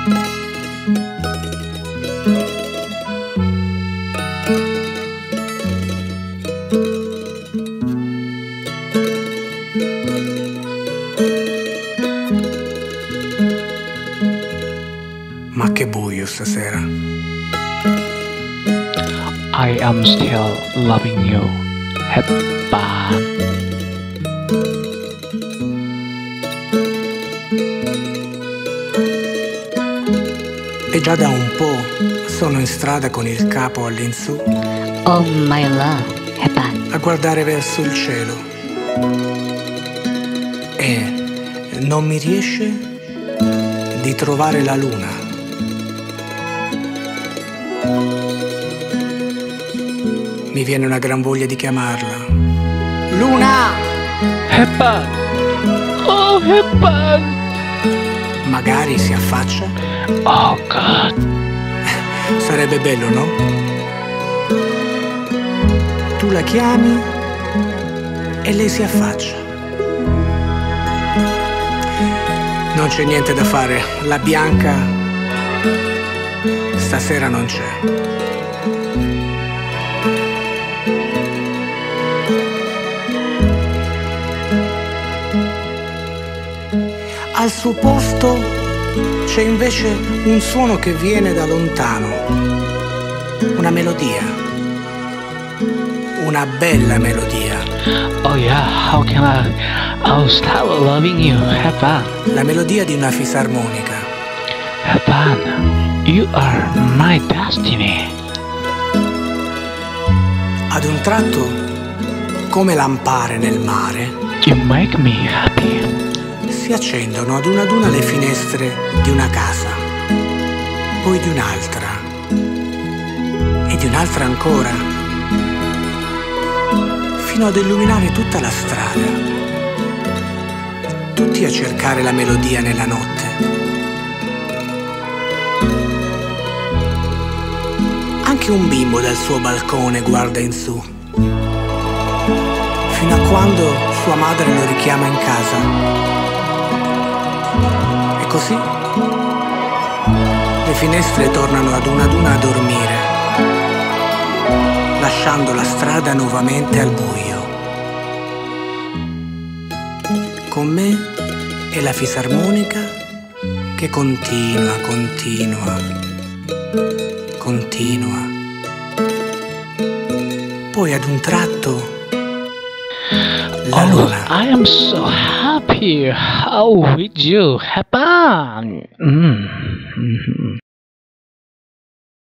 Ma che buio stasera. I am still loving you. Hepan. E già da un po' sono in strada con il capo all'insù Oh my love, Hepan. a guardare verso il cielo. E non mi riesce di trovare la luna. Mi viene una gran voglia di chiamarla. Luna! Hepan. Oh, Hepan. Magari si affaccia. Oh God. Sarebbe bello, no? Tu la chiami e lei si affaccia. Non c'è niente da fare, la Bianca stasera non c'è. Al suo posto c'è invece un suono che viene da lontano, una melodia, una bella melodia. Oh yeah, how can I'll stop loving you, Hepan. La melodia di una fisarmonica. Hepan, you are my destiny. Ad un tratto, come lampare nel mare, You make me happy. si accendono ad una le finestre di una casa, poi di un'altra e di un'altra ancora, fino ad illuminare tutta la strada, tutti a cercare la melodia nella notte. Anche un bimbo dal suo balcone guarda in su, fino a quando sua madre lo richiama in casa. E così le finestre tornano ad una a dormire, lasciando la strada nuovamente al buio. Con me è la fisarmonica che continua. Poi ad un tratto la Oh, luna. I am so happy. With you, Hepan.